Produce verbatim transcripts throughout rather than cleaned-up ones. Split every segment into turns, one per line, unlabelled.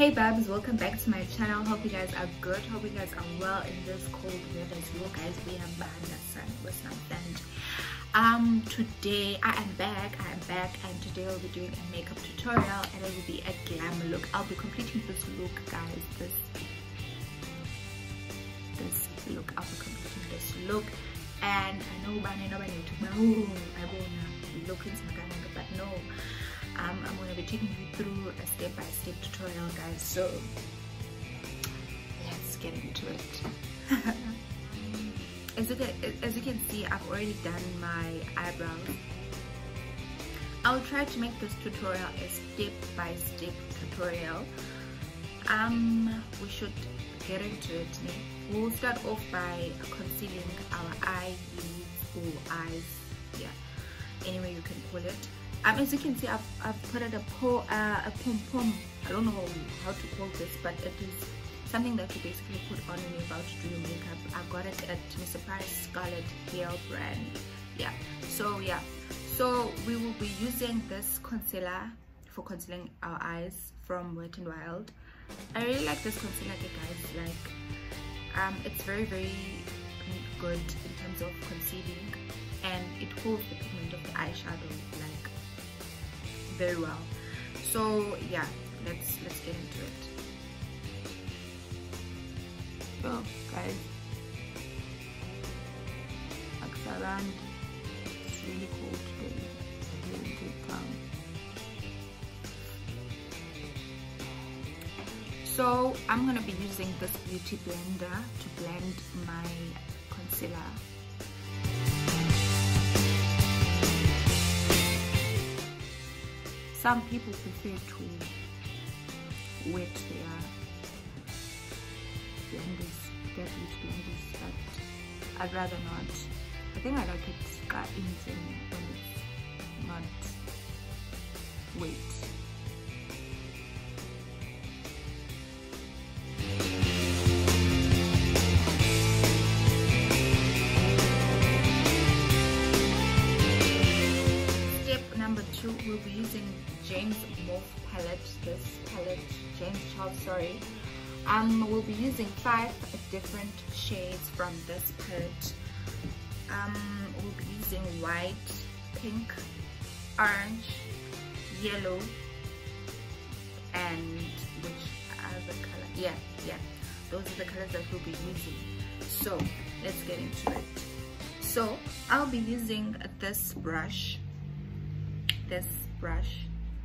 Hey babs, welcome back to my channel. Hope you guys are good. Hope you guys are well in this cold weather as well, guys. We have bad sun with some sand. Um today I am back I am back and today I'll be doing a makeup tutorial and it will be a glam look. I'll be completing this look, guys. This this look I'll be completing this look. And I know by now I need to know I wanna look into my camera, but no. Um, I'm going to be taking you through a step-by-step tutorial, guys, so let's get into it. as, you can, as you can see, I've already done my eyebrows. I'll try to make this tutorial a step-by-step tutorial. Um, we should get into it. We'll start off by concealing our eyelids or eyes, yeah, any way you can call it. Um, as you can see, I've, I've put it a, po uh, a pom-pom. I don't know how to call this, but it is something that you basically put on when you're about to do your makeup. I got it at Mister Price Scarlet Hair brand. Yeah, so yeah. So we will be using this concealer for concealing our eyes from Wet n Wild. I really like this concealer, guys. Like, um, it's very, very good in terms of concealing. And it holds the pigment of the eyeshadow, like, very well. So yeah, let's let's get into it. So guys, Aksaran, it's really cold today here in Cape Town. So I'm gonna be using this beauty blender to blend my concealer. Some people prefer to wet their blenders, their beauty blenders, but I'd rather not. I think I like it cut in when it's not wet. Step number two, we'll be using James Mauve palette. This palette, James Charles, sorry. Um, we'll be using five different shades from this palette. Um, we'll be using white, pink, orange, yellow, and which other color? Yeah, yeah. Those are the colors that we'll be using. So let's get into it. So I'll be using this brush. This brush.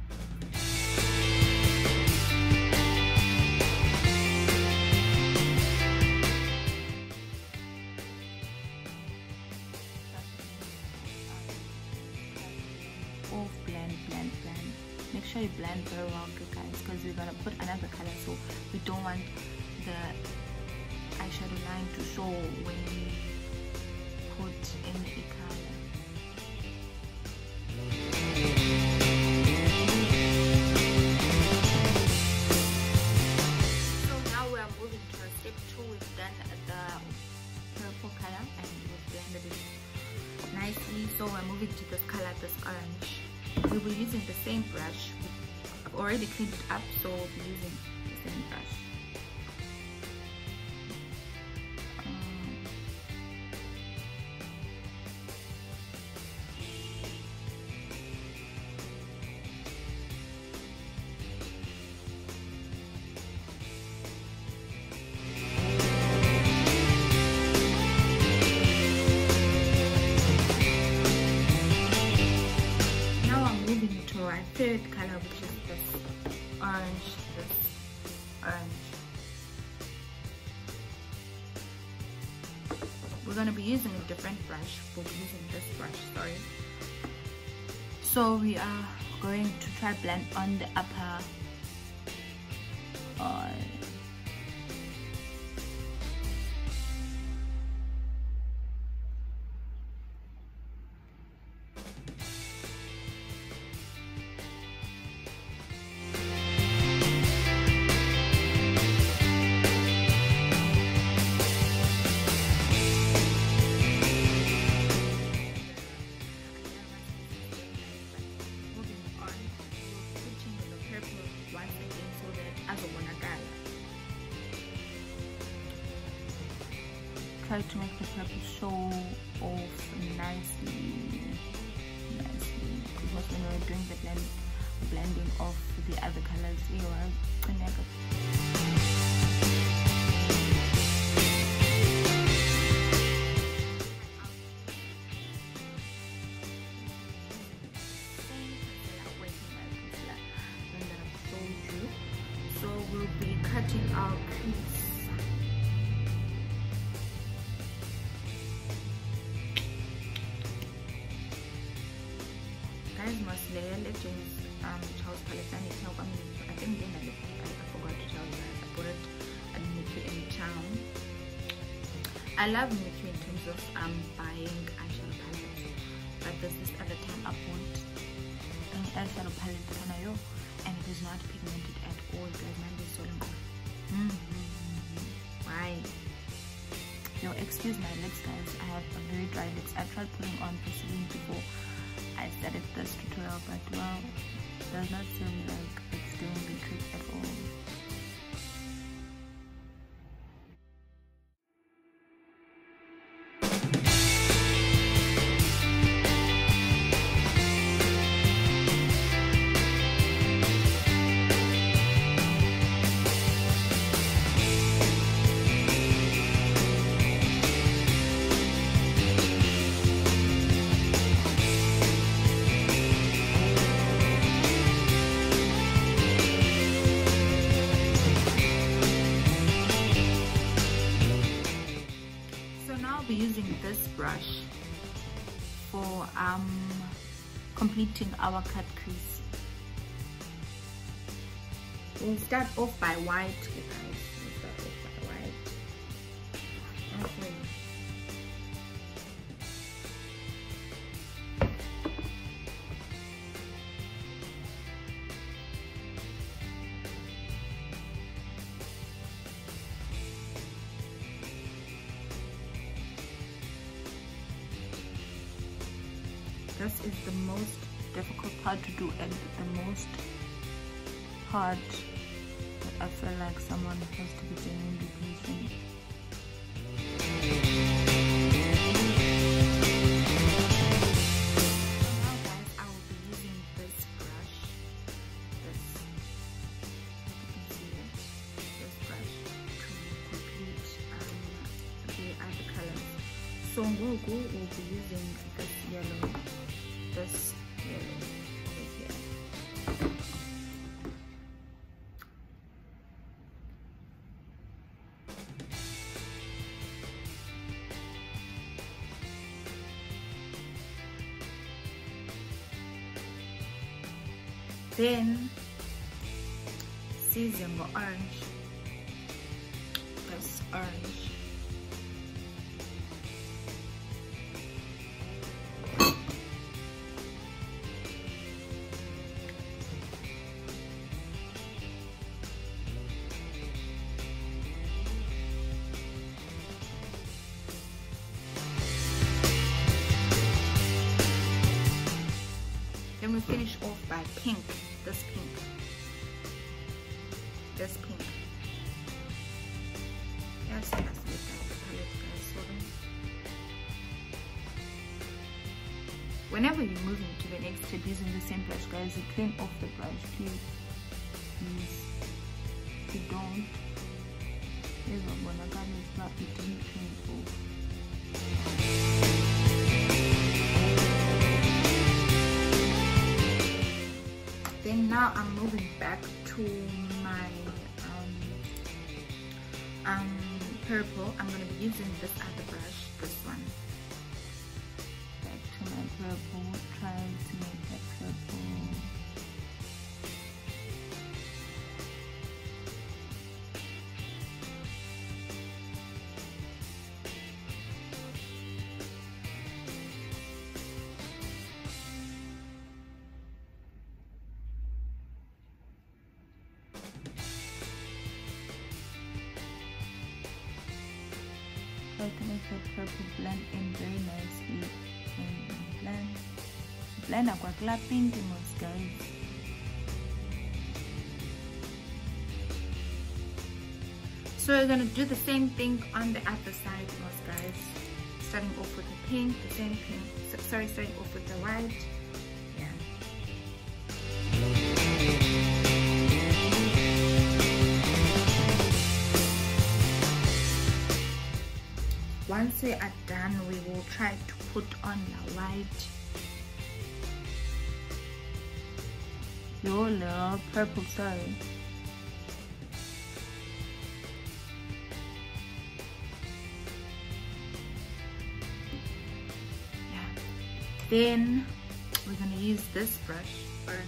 Off, blend, blend, blend. Make sure you blend very well, guys, because we're gonna put another color, so we don't want the eyeshadow line to show when we put in a color. So we're moving to this color, this orange. We'll be using the same brush. I've already cleaned it up, so we'll be using the same brush. Um, our third color, which is this orange, this orange. We're going to be using a different brush. We'll be using this brush, sorry. So we are going to try blend on the upper eye. as a one try to make the purple show off nicely, nicely. Because when we were doing the blend, blending of the other colors, you are connected. So we'll be cutting our crease. Guys, must layer legends um Charles palette. I think then I, I forgot to tell you guys I bought it at Mickey in town. I love Mickey in terms of um buying eyeshadow palettes, but there's this other time I bought an eyeshadow palette on you, and it is not pigmented at all. Guys, mine is so long. Mm -hmm. Why? Yo, excuse my lips, guys. I have a very dry lips. I tried putting on Vaseline before I started this tutorial, but well, does not seem like it's doing the trick at all. Using this brush for um completing our cut crease. We'll start off by white, you guys. We'll start off by white. Okay. This is the most difficult part to do, and the most part that I feel like someone has to be genuinely patient. So now, guys, I will be using this brush, this, if you can see it, this brush to complete um, the other colors. So Ngoku will be using this yellow. This yellow over here. Then season orange. This orange. Then we finish off by pink, this pink, this pink. Yes, that's it, the palette, guys. So whenever you're moving to the next step using the same brush, guys, you clean off the brush, please. Please. If you don't, there's a bonagami, it's not, you didn't clean it off. Then now I'm moving back to my um, um, purple. I'm going to be using this other brush, this one. Back to my purple, trying to make that purple. Try to make that purple blend in very nicely and blend blend aqua clapping most, guys. So we're gonna do the same thing on the other side, most guys. Starting off with the pink, the same pink. So, sorry, starting off with the white. Yeah. Once we are done, we will try to put on the white. Your little purple, sorry. Yeah. Then we're gonna use this brush, orange.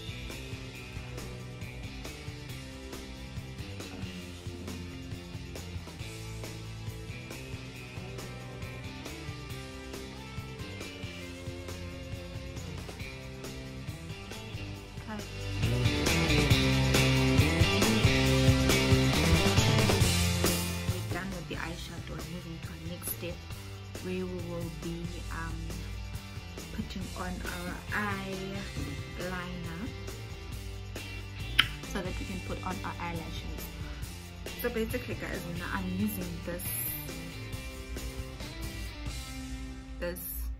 Where we will be um, putting on our eyeliner so that we can put on our eyelashes. So basically, guys, now I'm using this this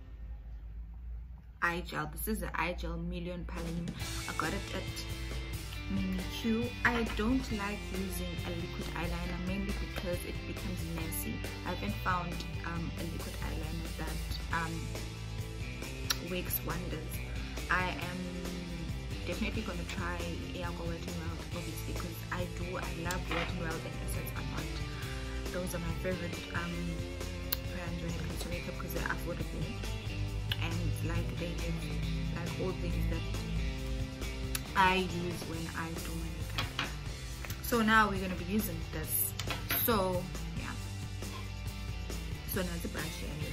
eye gel. This is the eye gel Million Paline. I got it at Mimikyu. I don't like using a liquid eyeliner mainly because it becomes messy. I haven't found um, a liquid eyeliner that um, works wonders. I am definitely going to try Iago Wet n Wild, obviously, because I do. I love Wet n Wild and Essence Amount. Those are my favorite um, brands when it comes to makeup because they're affordable and like they have like all things that I use when I do my makeup. So now we're gonna be using this. So yeah. So now the brush here.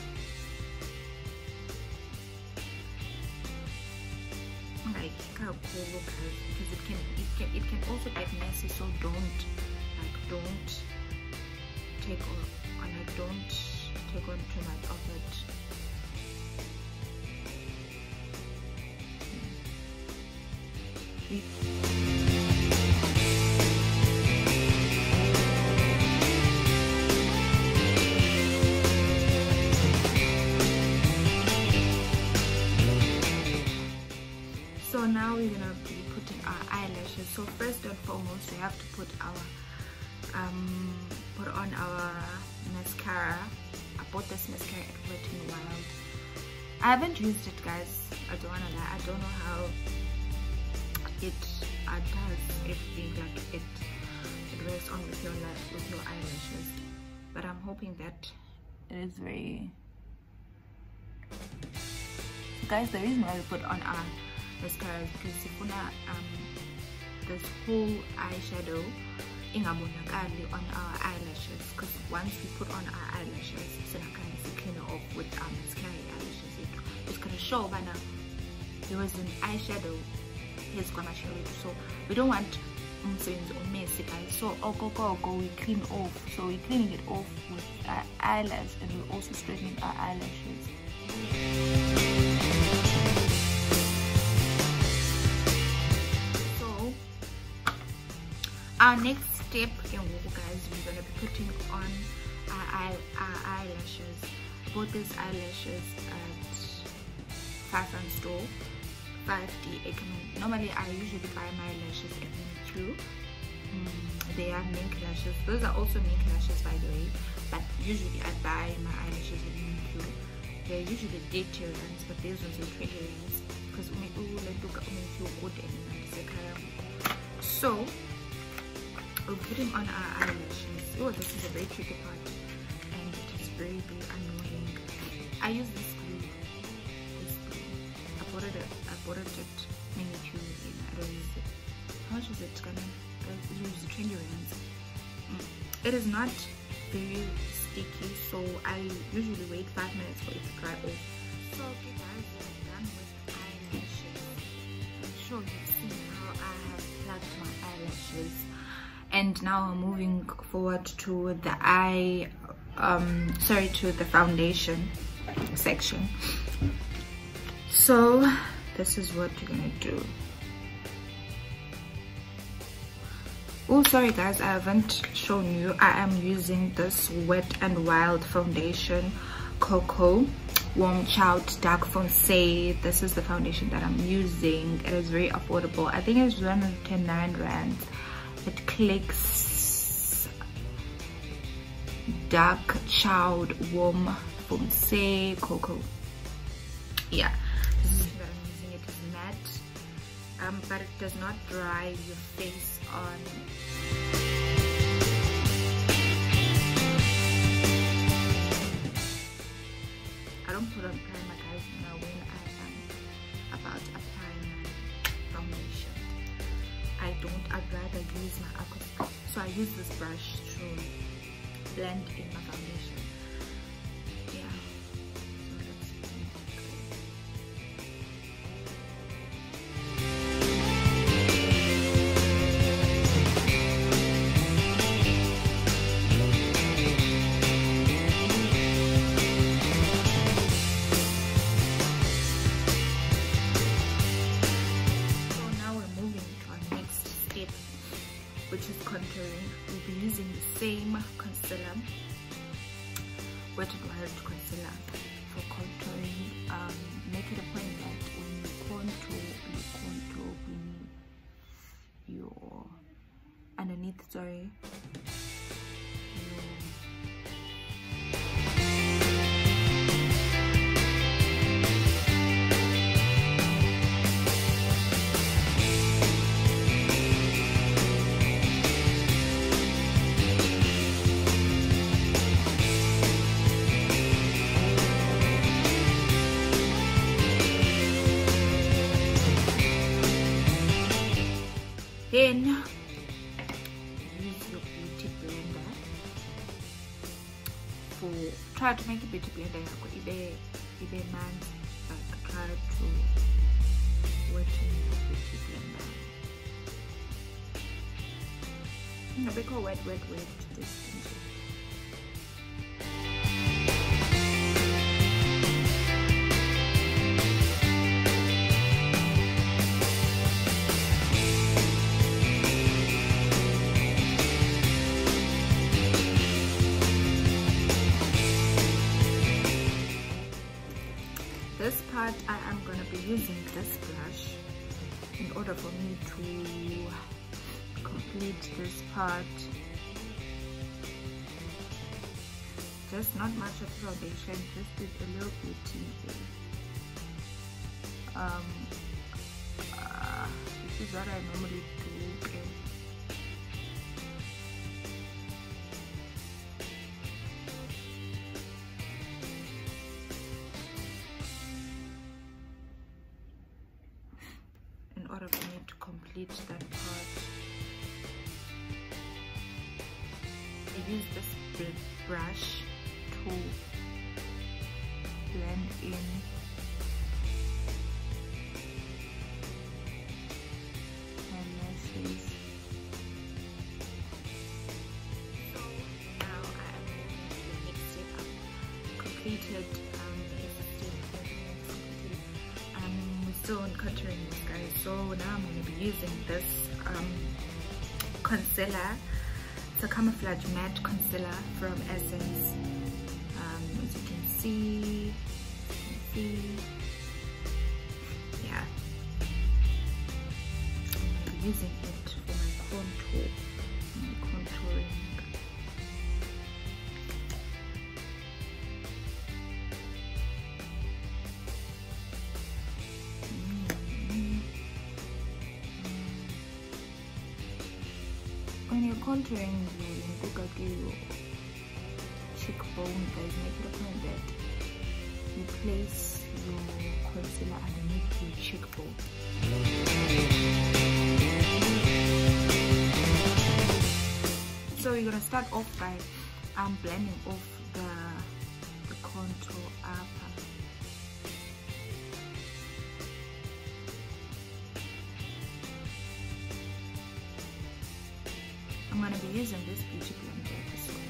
Like how cool, guys, because it can it can it can also get messy. So don't like don't take on like don't take on too much of it. So now we're gonna be putting our eyelashes. So first and foremost, we have to put our um put on our mascara. I bought this mascara at Wet n Wild. I haven't used it, guys. I don't wanna lie. I don't know how it uh, does everything, like it it works on with your with your eyelashes, but I'm hoping that it is very. So guys, the reason why we put on our mascara is because sifuna um this whole eyeshadow ingabonakali on our eyelashes, because once we put on our eyelashes so kind of clean off with our mascara eyelashes, it, it's gonna show by now there was an eyeshadow. So we don't want umsebenzi omessy, guys. So go go go we clean off. So we're cleaning it off with our eyelash, and we're also straightening our eyelashes. So our next step, guys, we're gonna be putting on our, eye, our eyelashes. I bought these eyelashes at five rand store. five D. Normally I usually buy my lashes at Mimikyu. Mm, they are mink lashes. Those are also mink lashes, by the way, but usually I buy my eyelashes at Mimikyu. They're usually eighty rands, but these ones are twenty rands because we look at Mimikyu good and so we're putting on our eyelashes. Oh, this is a very tricky part and it is very very annoying. I use this glue. This glue. I bought it at I bought it at Mimikyu. I don't use it. How much is it, Kanan? It was twenty rands. Mm. It is not very sticky, so I usually wait five minutes for it to dry off. So okay guys, we're done with eyelashes. I'm sure you've seen how I have plugged my eyelashes. And now I'm moving forward to the eye, um, sorry, to the foundation section. So this is what you're gonna do. Oh, sorry guys, I haven't shown you. I am using this Wet and Wild foundation, Cocoa Warm Child Dark Foncé. This is the foundation that I'm using. It is very affordable. I think it's one hundred ten rand. It clicks Dark Child Warm Foncé Cocoa. Yeah, this is that I'm using. It is matte, um, but it does not dry your face on. I don't put on primer, guys, now when I am about to apply my foundation. I don't, I'd rather use my aqua. So I use this brush to blend in my foundation. Yeah. So let's see. Which is contouring. We'll be using the same concealer, Wet and Wild concealer, for contouring. Um, make it a point that when you contour, you contour beneath your underneath. Sorry. Your, then use your beauty blender for try to make a beauty blender yakho ibe ibe manzi, like try to wet in the beauty blender. No, because wet wet wet this thing. This part I am going to be using this brush in order for me to complete this part. Just not much of foundation, just a little bit in here. Um, uh, this is what I normally do. Okay. In order for me to complete that part, I use this brush to blend in my lashes. So now I am moving to the next step. I've completed um, the step. I'm still on contouring this, guys. So now I'm going to be using this um, concealer. It's a camouflage matte concealer from Essence. Um, as you can see, you can see, yeah. I'm going to be using it for my contour, my contouring. When you're contouring, you look at your cheekbone, guys. Make it a point that you place your concealer underneath your cheekbone. So you're gonna start off by um, blending off the, the contour up. I'm going to be using this beauty blender as well.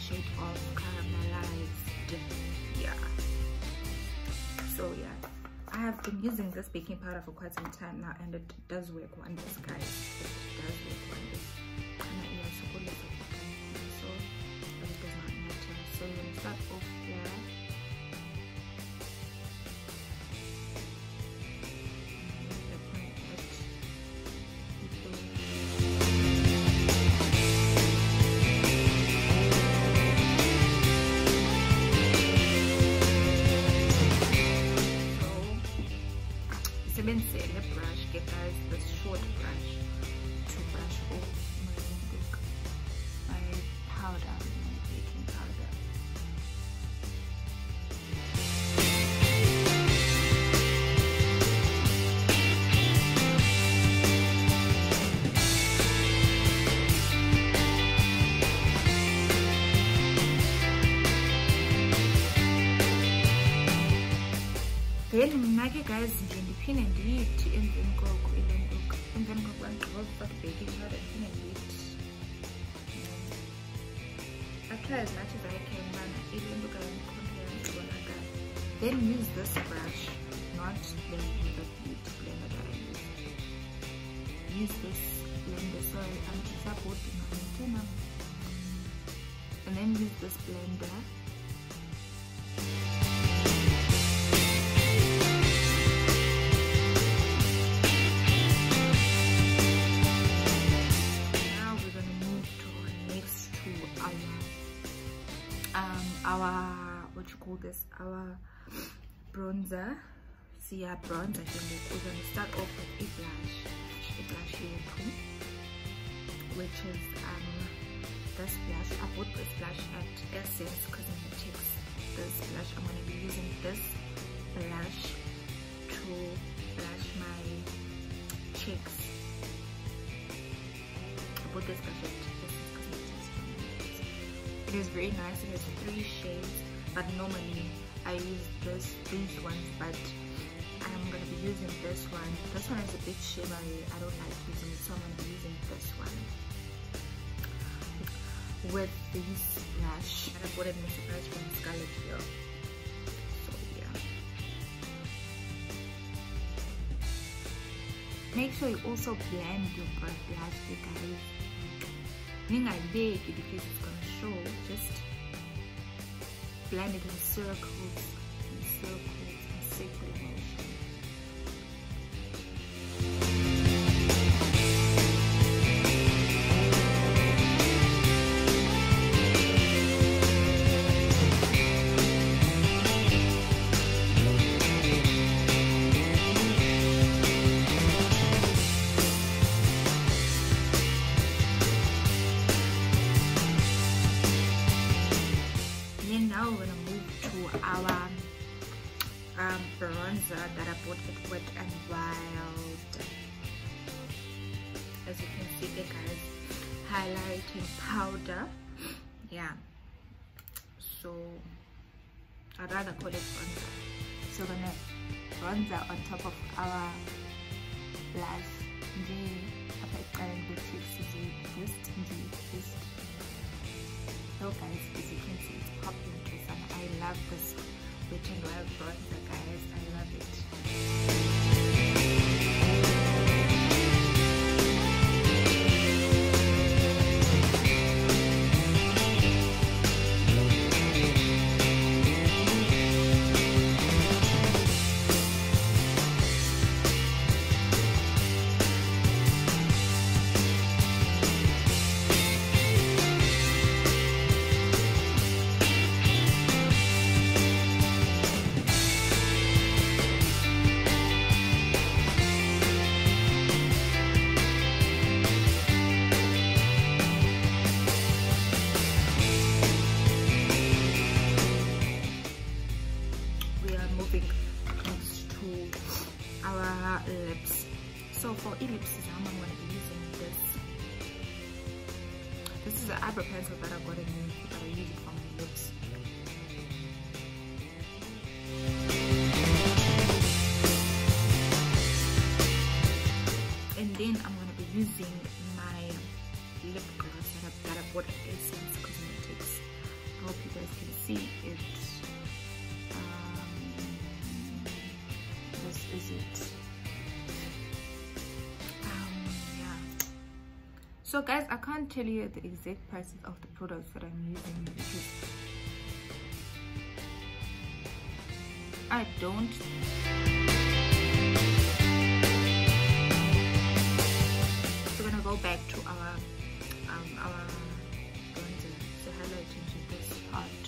shade of Caramelized. Yeah. So yeah, I have been using this baking powder for quite some time now, and it does work wonders, guys. It does work wonders. So it does not matter. So you're gonna start off here. Sebenzise le brush ke guys, this short brush to brush off my my powder, my baking powder. Then mnake guys, ndiphinde ndiyithi emveni koko ile nto emveni koko ngigqiba baking powder ndiphinde ndiyithi. I try as much as I can bana ile nto kayikhontela ibonakala. Then use this brush, not the, the beauty blender that I use. Use this blender, sorry, I'm supporting on and then use this blender. Our what you call this our bronzer. See our bronzer here. We're gonna start off with a blush, a blush here, which is um this blush. I bought this blush at Essence Cosmetics. This blush, I'm gonna be using this blush to blush my cheeks. I bought this blush at Essence Cosmetics. It is very nice. It has three shades, but normally I use this these ones, but I'm gonna be using this one. This one is a bit shimmery. I don't like using it, so I'm gonna be using this one with this blush. And I bought it in a surprise from Scarlett here. So yeah. Make sure you also blend your blush, you guys. Big because it's gonna show. Just blend it in circles, in circles, in circular motion. Now we're gonna move to our um, bronzer that I bought at Wet and Wild. As you can see, the guys, highlighting powder. Yeah. So I'd rather call it bronzer. So we're gonna bronzer on top of our blush. So guys, as you can see, it's popping. I love this Wet and Wild bronzer, guys. I love it. Lips. So for ellipses, I'm going to be using this. This is an eyebrow pencil that I got in me, but I use it for my lips. And then I'm going to be using my lip gloss that I, that I bought at Essence Cosmetics. hope you guys can see it. Um, this is it. Um, yeah. So guys, I can't tell you the exact prices of the products that I'm using because I don't. We're gonna go back to our um our bronzer, so highlighting to this part.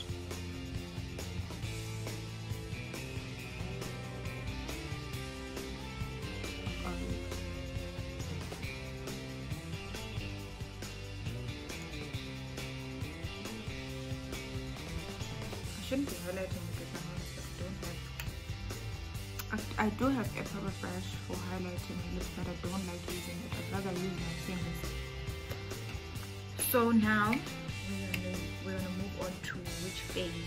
Um, I shouldn't be highlighting because I'm honest, I don't have I, I do have a proper brush for highlighting my lips, but I don't like using it. I'd rather use my fingers. So now we're gonna we're gonna move on to which phase.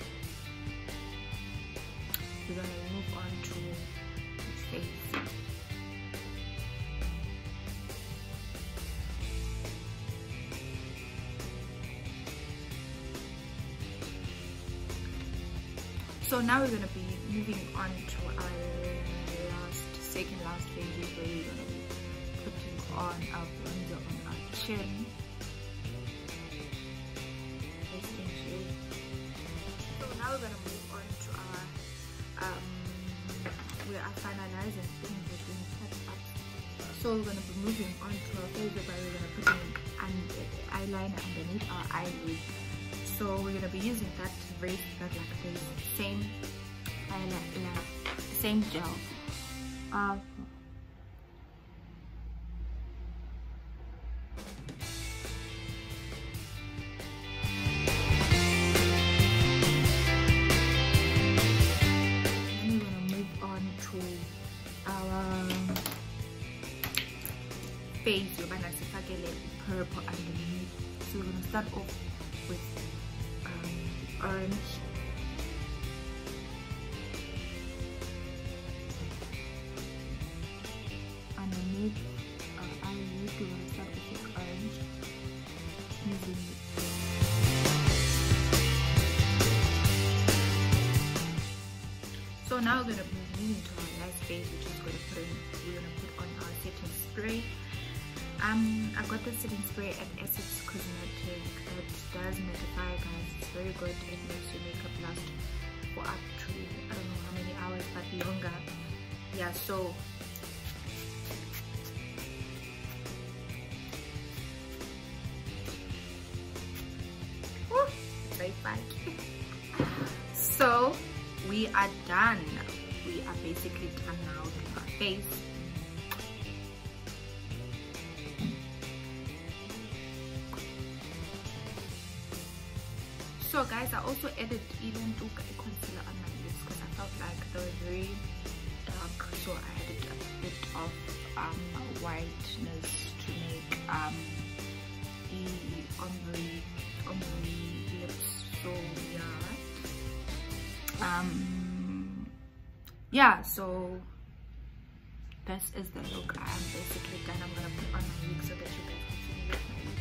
We're gonna move on to which phase. So now we're gonna be moving on to our last, second last phase, where we're gonna be putting on our bronzer on our chin. So now we're gonna move on to our, um, we are finalizing things that we have set up. So we're gonna be moving on to our phase where we're gonna put in an eyeliner underneath our eyelid. So we're gonna be using that very that like the same eyeliner, same gel. Uh, then we're gonna move on to our face. We're gonna purple underneath. So we're gonna start off with orange, underneath our eyelid. We're going to start with orange using it. So now we're going to move into our last phase, which is going to put in, we're going to put on our setting spray. Um, I got the setting spray at Essence Cosmetic. It does mattify, guys. It's very good. It makes your makeup last for up to I don't know how many hours, but longer. Yeah. So woo, very fun. So we are done. We are basically done now with our face. So guys, I also added even a concealer on my lips because I felt like they were very dark, so I added a bit of um, whiteness to make um, the ombre, ombre lips. So yeah, um, yeah. So this is the look. I'm basically done. I'm gonna put on my wig so that you guys can see me with my wig.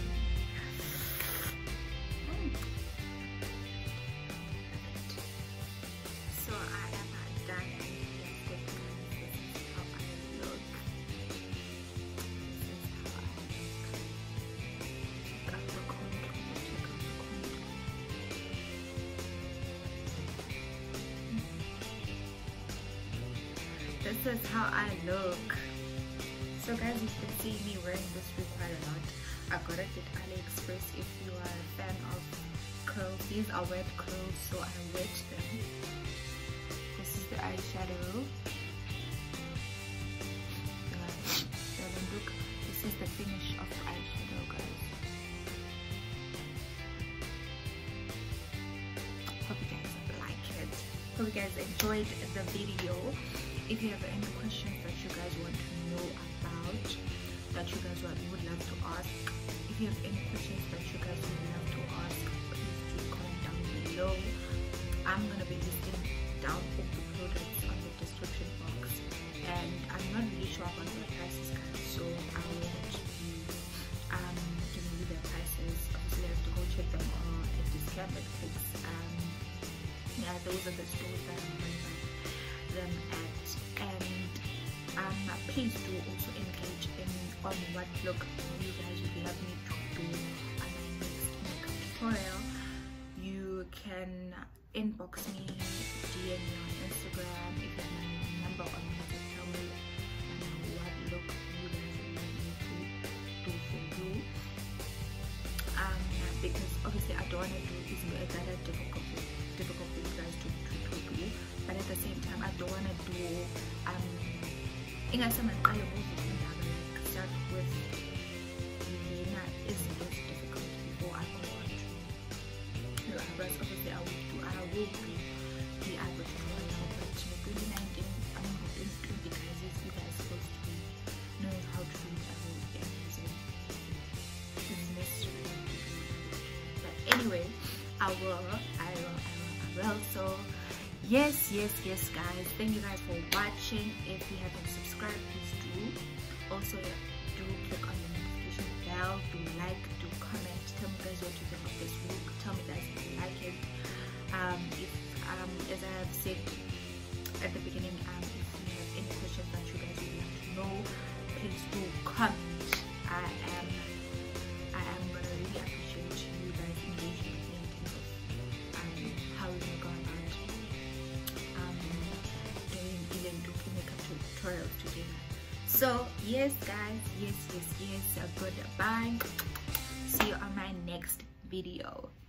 So I am done, and yes, this is how I look. This is how I look. Check out the contour, check out the contour. This is how I look. So guys, you can see me wearing this wig quite a lot. I got it at AliExpress. If you are a fan of curls, these are wet curls, so I wet them. This is the eyeshadow. And look, this is the finish of the eyeshadow, guys. Hope you guys like it. Hope you guys enjoyed the video. If you have any questions that you guys want to know about, that you guys would love to ask, if you have any questions that you guys would love to ask, please do comment down below. I'm gonna be listing down all the products on the description box, and I'm not really sure about their prices, guys, so I won't be um, giving you their prices. Obviously I have to go check them on a discount those are the stores that I'm going to buy them at. And um, please do also engage in on what look you guys would love me to do on my next makeup tutorial. You can inbox me, D M me on Instagram, if you have my number on me, to tell me um, what look you guys would like me to do for you. Um, because obviously I don't want to do these that are difficult, difficult for you guys to, to, to do, but at the same time I don't want to do um in a summer I like start with Lena is most difficult before I go on to your eyebrows. Obviously I will do I will do the eyebrow tutorial, but twenty nineteen I'm not going to do the guys if you guys supposed to know how to do it. I will be amazing. It's necessary to do it. But anyway, I will, I will, I will, I will. So yes, yes, yes, guys. Thank you guys for watching. If you haven't subscribed, please do. Also, do click on the notification bell. Do like, do comment. Tell me guys what you think of this look. Tell me guys if you like it. Um, if um, as I have said at the beginning, um, if you have any questions that you guys would like to know, please do comment. I am, I am gonna really appreciate you guys engaging with me in terms of um, how we can go about um, doing even doing makeup tutorials together. So yes, guys, yes, yes, yes. Uh, goodbye. See you on my next video.